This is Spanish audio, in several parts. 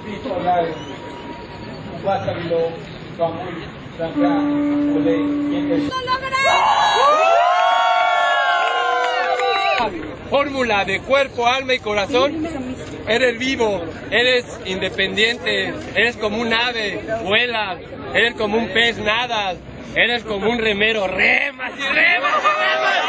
Fórmula de cuerpo, alma y corazón. Eres vivo, eres independiente, eres como un ave, vuelas, eres como un pez, nadas, eres como un remero, remas y remas y remas.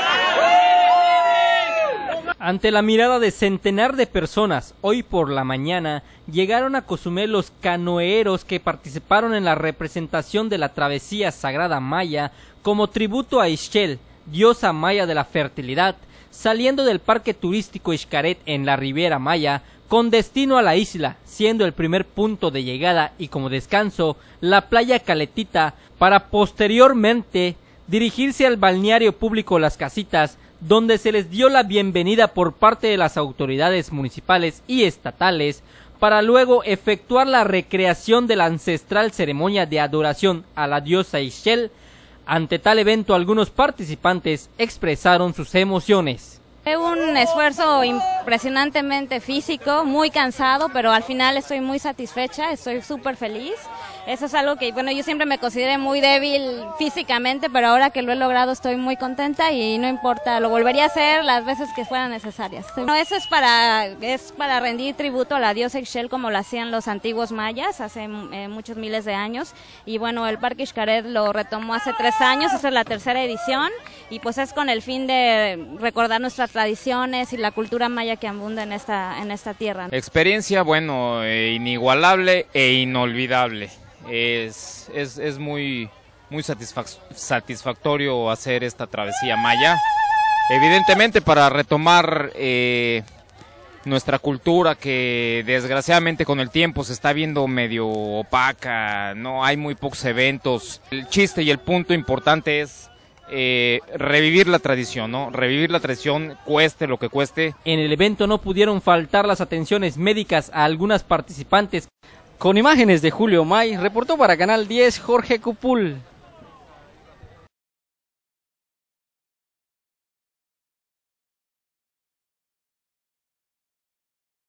Ante la mirada de centenar de personas, hoy por la mañana, llegaron a Cozumel los canoeros que participaron en la representación de la travesía sagrada maya como tributo a Ixchel, diosa maya de la fertilidad, saliendo del parque turístico Xcaret en la Riviera Maya, con destino a la isla, siendo el primer punto de llegada y como descanso, la playa Caletita, para posteriormente dirigirse al balneario público Las Casitas, donde se les dio la bienvenida por parte de las autoridades municipales y estatales, para luego efectuar la recreación de la ancestral ceremonia de adoración a la diosa Ixchel. Ante tal evento, algunos participantes expresaron sus emociones. Fue un esfuerzo impresionantemente físico, muy cansado, pero al final estoy muy satisfecha, estoy súper feliz. Eso es algo que, bueno, yo siempre me consideré muy débil físicamente, pero ahora que lo he logrado estoy muy contenta y no importa, lo volvería a hacer las veces que fueran necesarias. Bueno, eso es para rendir tributo a la diosa Ixchel como lo hacían los antiguos mayas hace muchos miles de años. Y bueno, el Parque Xcaret lo retomó hace 3 años, esta es la 3ª edición y pues es con el fin de recordar nuestras tradiciones y la cultura maya que abunda en esta tierra. Experiencia, bueno, inigualable e inolvidable. Es muy satisfactorio hacer esta travesía maya. Evidentemente para retomar nuestra cultura que desgraciadamente con el tiempo se está viendo medio opaca, no hay muy pocos eventos. El chiste y el punto importante es revivir la tradición, ¿no? Revivir la tradición, cueste lo que cueste. En el evento no pudieron faltar las atenciones médicas a algunas participantes. Con imágenes de Julio May, reportó para Canal 10 Jorge Cupul.